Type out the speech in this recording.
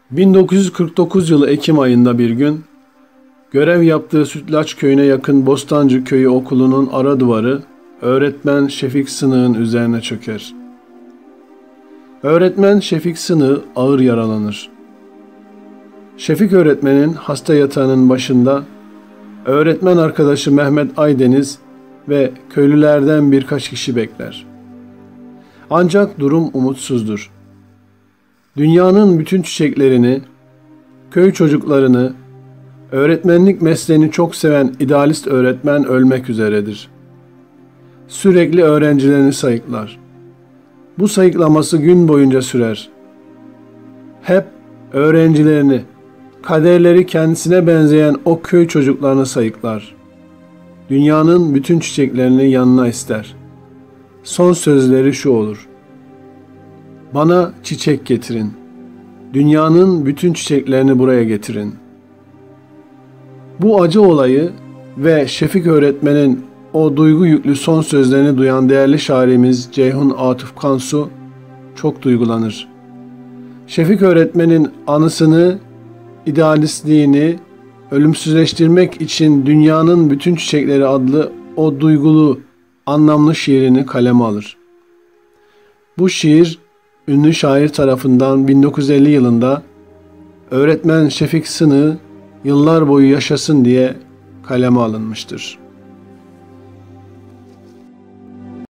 1949 yılı Ekim ayında bir gün, görev yaptığı Sütlaç Köyü'ne yakın Bostancı Köyü Okulu'nun ara duvarı öğretmen Şefik Sınık'ın üzerine çöker. Öğretmen Şefik Sınık ağır yaralanır. Şefik öğretmenin hasta yatağının başında öğretmen arkadaşı Mehmet Aydeniz ve köylülerden birkaç kişi bekler. Ancak durum umutsuzdur. Dünyanın bütün çiçeklerini, köy çocuklarını, öğretmenlik mesleğini çok seven idealist öğretmen ölmek üzeredir. Sürekli öğrencilerini sayıklar. Bu sayıklaması gün boyunca sürer. Hep öğrencilerini, kaderleri kendisine benzeyen o köy çocuklarını sayıklar. Dünyanın bütün çiçeklerini yanına ister. Son sözleri şu olur: "Bana çiçek getirin. Dünyanın bütün çiçeklerini buraya getirin." Bu acı olayı ve Şefik öğretmenin o duygu yüklü son sözlerini duyan değerli şairimiz Ceyhun Atıf Kansu çok duygulanır. Şefik öğretmenin anısını, idealistliğini ölümsüzleştirmek için Dünyanın Bütün Çiçekleri adlı o duygulu, anlamlı şiirini kaleme alır. Bu şiir ünlü şair tarafından 1950 yılında öğretmen Şefik Sınık yıllar boyu yaşasın diye kaleme alınmıştır.